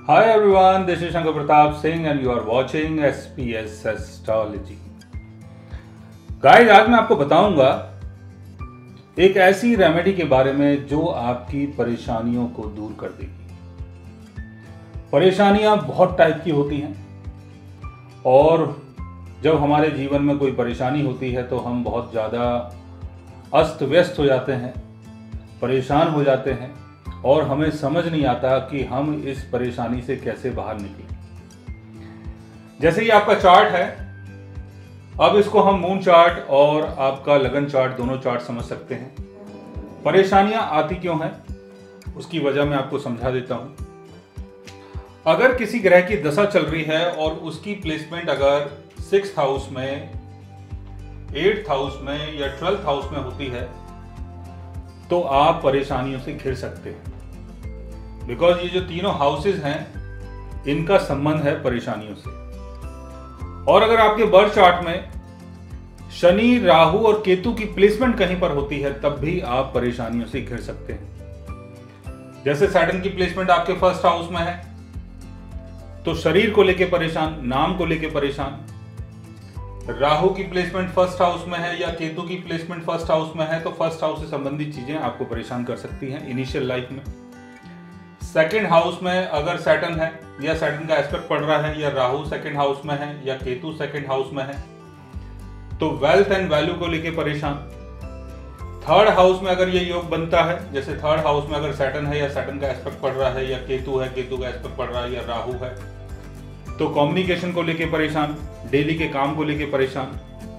Hi everyone, this is Shankar Pratap Singh and you are watching SPS Astrology. Guys, आज मैं आपको बताऊंगा एक ऐसी रेमेडी के बारे में जो आपकी परेशानियों को दूर कर देगी। परेशानियां बहुत टाइप की होती हैं और जब हमारे जीवन में कोई परेशानी होती है तो हम बहुत ज़्यादा अस्त व्यस्त हो जाते हैं, परेशान हो जाते हैं और हमें समझ नहीं आता कि हम इस परेशानी से कैसे बाहर निकलें। जैसे ये आपका चार्ट है, अब इसको हम मून चार्ट और आपका लगन चार्ट दोनों चार्ट समझ सकते हैं। परेशानियां आती क्यों हैं उसकी वजह मैं आपको समझा देता हूं। अगर किसी ग्रह की दशा चल रही है और उसकी प्लेसमेंट अगर 6th हाउस में, 8th हाउस में या 12th हाउस में होती है तो आप परेशानियों से घिर सकते हैं। बिकॉज ये जो तीनों हाउसेस हैं इनका संबंध है परेशानियों से। और अगर आपके बर्थ चार्ट में शनि, राहु और केतु की प्लेसमेंट कहीं पर होती है तब भी आप परेशानियों से घिर सकते हैं। जैसे सैटर्न की प्लेसमेंट आपके 1st हाउस में है तो शरीर को लेके परेशान, नाम को लेके परेशान। राहु की प्लेसमेंट 1st हाउस में है या केतु की प्लेसमेंट 1st हाउस में है तो 1st हाउस से संबंधित चीजें आपको परेशान कर सकती हैं इनिशियल लाइफ में। 2nd हाउस में अगर सैटर्न है या सैटर्न का एस्पेक्ट पड़ रहा है या राहु 2nd हाउस में है या केतु 2nd हाउस में है तो वेल्थ एंड वैल्यू को लेके परेशान। 3rd हाउस में अगर ये योग बनता है, जैसे 3rd हाउस में अगर सैटर्न है या सैटर्न का एस्पेक्ट पड़ रहा है या केतु है, केतु का एस्पेक्ट पड़ रहा है या राहु है तो कम्युनिकेशन को लेके परेशान, डेली के काम को लेके परेशान।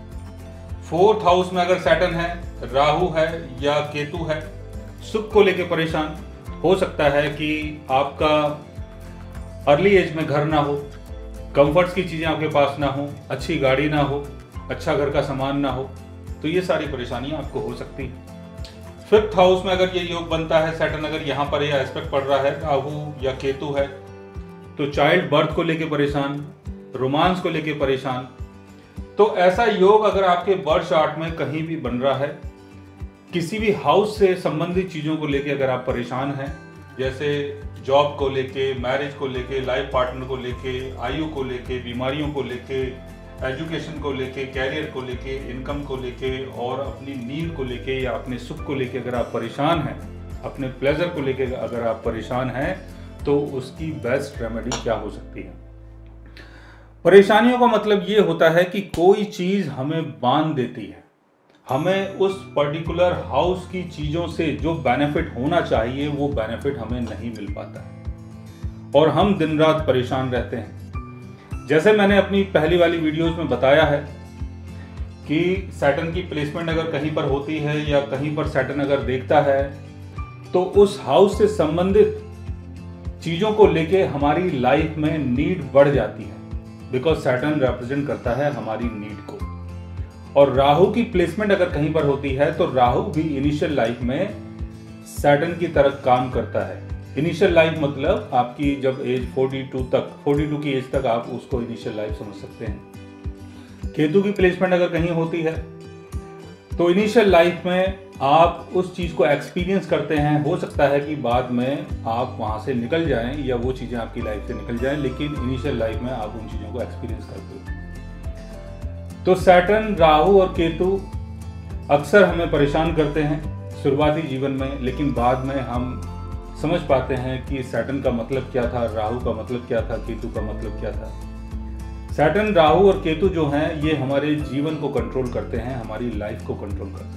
4th हाउस में अगर सैटर्न है, राहु है या केतु है, सुख को लेके परेशान। हो सकता है कि आपका अर्ली एज में घर ना हो, कंफर्ट्स की चीजें आपके पास ना हो, अच्छी गाड़ी ना हो, अच्छा घर का सामान ना हो, तो ये सारी परेशानियां आपको हो सकती है। 5th हाउस में अगर ये योग बनता है, सैटर्न अगर यहाँ पर ये एस्पेक्ट पड़ रहा है, राहु या केतु है तो चाइल्ड बर्थ को लेके परेशान, रोमांस को लेके परेशान। तो ऐसा योग अगर आपके बर्थ चार्ट में कहीं भी बन रहा है, किसी भी हाउस से संबंधित चीजों को लेके अगर आप परेशान हैं, जैसे जॉब को लेके, मैरिज को लेके, लाइफ पार्टनर को लेके, आयु को लेके, बीमारियों को लेके, एजुकेशन को लेके, कैरियर को लेके, इनकम को लेके और अपनी नींद को लेके या अपने सुख को लेके अगर आप परेशान हैं, अपने प्लेजर को लेके अगर आप परेशान हैं तो उसकी बेस्ट रेमेडी क्या हो सकती है। परेशानियों का मतलब ये होता है कि कोई चीज हमें बांध देती है, हमें उस पर्टिकुलर हाउस की चीजों से जो बेनिफिट होना चाहिए वो बेनिफिट हमें नहीं मिल पाता है और हम दिन रात परेशान रहते हैं। जैसे मैंने अपनी पहली वाली वीडियोस में बताया है कि सैटर्न की प्लेसमेंट अगर कहीं पर होती है या कहीं पर सैटर्न अगर देखता है तो उस हाउस से संबंधित चीजों को लेके हमारी लाइफ में नीड बढ़ जाती है। बिकॉज सैटर्न रिप्रेजेंट करता है हमारी नीड को। और राहु की प्लेसमेंट अगर कहीं पर होती है तो राहु भी इनिशियल लाइफ में सैटर्न की तरह काम करता है। इनिशियल लाइफ मतलब आपकी जब एज 42 की एज तक आप उसको इनिशियल लाइफ समझ सकते हैं। केतु की प्लेसमेंट अगर कहीं होती है तो इनिशियल लाइफ में आप उस चीज को एक्सपीरियंस करते हैं। हो सकता है कि बाद में आप वहां से निकल जाएं या वो चीजें आपकी लाइफ से निकल जाएं, लेकिन इनिशियल लाइफ में आप उन चीजों को एक्सपीरियंस करते हो। तो सैटर्न, राहु और केतु अक्सर हमें परेशान करते हैं शुरुआती जीवन में, लेकिन बाद में हम समझ पाते हैं कि सैटर्न का मतलब क्या था, राहु का मतलब क्या था, केतु का मतलब क्या था। सैटर्न, राहु और केतु जो हैं ये हमारे जीवन को कंट्रोल करते हैं, हमारी लाइफ को कंट्रोल करते हैं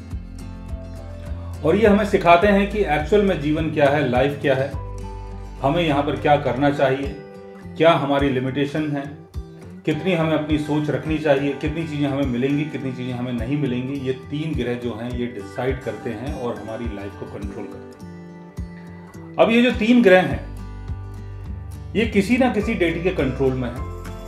और ये हमें सिखाते हैं कि एक्चुअल में जीवन क्या है, लाइफ क्या है, हमें यहाँ पर क्या करना चाहिए, क्या हमारी लिमिटेशन है, कितनी हमें अपनी सोच रखनी चाहिए, कितनी चीज़ें हमें मिलेंगी, कितनी चीज़ें हमें नहीं मिलेंगी। ये 3 ग्रह जो हैं ये डिसाइड करते हैं और हमारी लाइफ को कंट्रोल करते हैं। अब ये जो 3 ग्रह हैं ये किसी ना किसी डेटी के कंट्रोल में है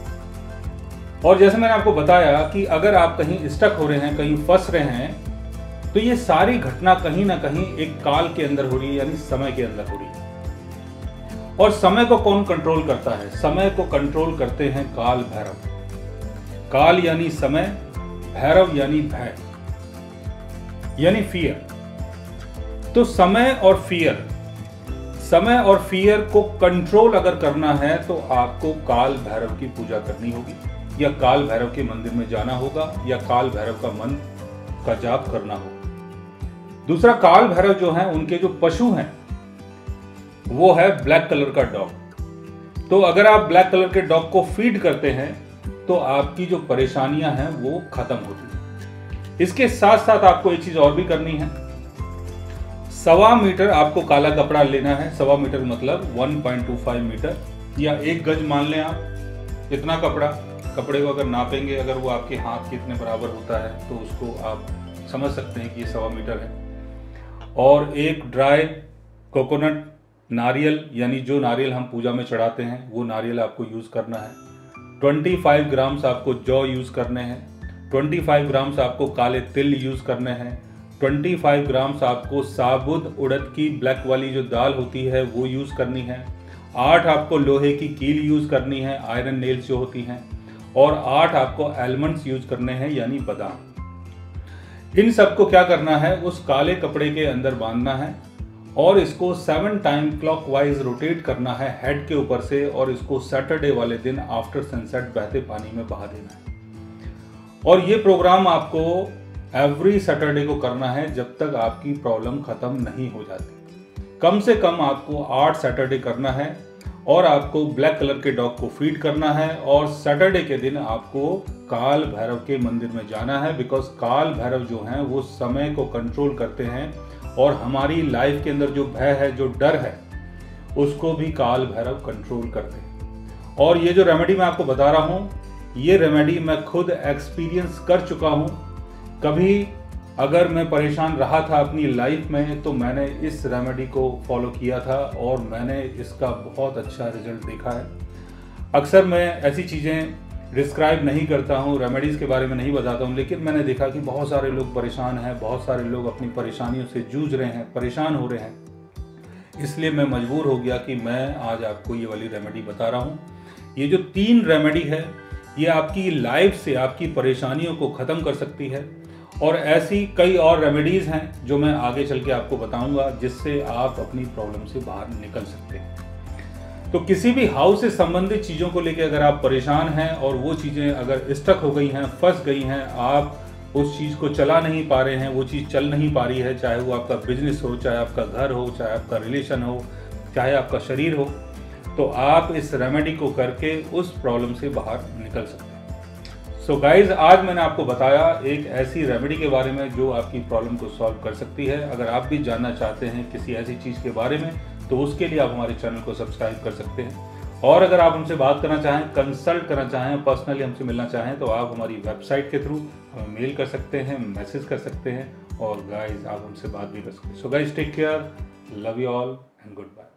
और जैसे मैंने आपको बताया कि अगर आप कहीं स्टक हो रहे हैं, कहीं फंस रहे हैं तो ये सारी घटना कहीं ना कहीं एक काल के अंदर हो रही है, यानी समय के अंदर हो रही है। और समय को कौन कंट्रोल करता है? समय को कंट्रोल करते हैं काल भैरव। काल यानी समय, भैरव यानी भय, यानी फियर। तो समय और फियर समय और फियर को कंट्रोल अगर करना है तो आपको काल भैरव की पूजा करनी होगी, या काल भैरव के मंदिर में जाना होगा, या काल भैरव का मंत्र का जाप करना होगा। दूसरा, काल भैरव जो हैं उनके जो पशु हैं वो है ब्लैक कलर का डॉग। तो अगर आप ब्लैक कलर के डॉग को फीड करते हैं तो आपकी जो परेशानियां हैं वो खत्म होती हैं। इसके साथ साथ आपको एक चीज और भी करनी है। 1.25 मीटर आपको काला कपड़ा लेना है। 1.25 मीटर मतलब 1.25 मीटर या 1 गज मान लें आप। इतना कपड़े को अगर नापेंगे, अगर वो आपके हाथ के इतने बराबर होता है तो उसको आप समझ सकते हैं कि ये 1.25 मीटर है। और एक ड्राई कोकोनट नारियल, यानी जो नारियल हम पूजा में चढ़ाते हैं वो नारियल आपको यूज करना है। 25 ग्राम्स आपको जौ यूज करने हैं। 25 ग्राम्स आपको काले तिल यूज करने हैं। 25 ग्राम्स आपको साबुत उड़द की ब्लैक वाली जो दाल होती है वो यूज करनी है। 8 आपको लोहे की कील यूज करनी है, आयरन नेल्स जो होती हैं। और 8 आपको आलमंड्स यूज करने हैं, यानी बादाम। इन सबको क्या करना है, उस काले कपड़े के अंदर बांधना है और इसको 7 टाइम क्लॉकवाइज रोटेट करना है हेड के ऊपर से, और इसको सैटरडे वाले दिन आफ्टर सनसेट बहते पानी में बहा देना है। और ये प्रोग्राम आपको एवरी सैटरडे को करना है जब तक आपकी प्रॉब्लम खत्म नहीं हो जाती। कम से कम आपको 8 सैटरडे करना है और आपको ब्लैक कलर के डॉग को फीड करना है। और सैटरडे के दिन आपको काल भैरव के मंदिर में जाना है, बिकॉज काल भैरव जो हैं वो समय को कंट्रोल करते हैं और हमारी लाइफ के अंदर जो भय है, जो डर है, उसको भी काल भैरव कंट्रोल करते हैं। और ये जो रेमेडी मैं आपको बता रहा हूँ, ये रेमेडी मैं खुद एक्सपीरियंस कर चुका हूँ। कभी अगर मैं परेशान रहा था अपनी लाइफ में तो मैंने इस रेमेडी को फॉलो किया था और मैंने इसका बहुत अच्छा रिजल्ट देखा है। अक्सर मैं ऐसी चीज़ें डिस्क्राइब नहीं करता हूँ, रेमेडीज़ के बारे में नहीं बताता हूँ, लेकिन मैंने देखा कि बहुत सारे लोग परेशान हैं, बहुत सारे लोग अपनी परेशानियों से जूझ रहे हैं, परेशान हो रहे हैं। इसलिए मैं मजबूर हो गया कि मैं आज आपको ये वाली रेमेडी बता रहा हूँ। ये जो 3 रेमेडी है ये आपकी लाइफ से आपकी परेशानियों को ख़त्म कर सकती है। और ऐसी कई और रेमेडीज़ हैं जो मैं आगे चल के आपको बताऊंगा, जिससे आप अपनी प्रॉब्लम से बाहर निकल सकते हैं। तो किसी भी हाउस से संबंधित चीज़ों को लेकर अगर आप परेशान हैं और वो चीज़ें अगर स्टक हो गई हैं, फंस गई हैं, आप उस चीज़ को चला नहीं पा रहे हैं, वो चीज़ चल नहीं पा रही है, चाहे वो आपका बिजनेस हो, चाहे आपका घर हो, चाहे आपका रिलेशन हो, चाहे आपका शरीर हो, तो आप इस रेमेडी को करके उस प्रॉब्लम से बाहर निकल सकते हैं। सो गाइज, आज मैंने आपको बताया एक ऐसी रेमेडी के बारे में जो आपकी प्रॉब्लम को सॉल्व कर सकती है। अगर आप भी जानना चाहते हैं किसी ऐसी चीज़ के बारे में तो उसके लिए आप हमारे चैनल को सब्सक्राइब कर सकते हैं। और अगर आप हमसे बात करना चाहें, कंसल्ट करना चाहें, पर्सनली हमसे मिलना चाहें तो आप हमारी वेबसाइट के थ्रू हमें मेल कर सकते हैं, मैसेज कर सकते हैं, और गाइज आप हमसे बात भी कर सकते हैं। So guys, take care, love you all and good bye.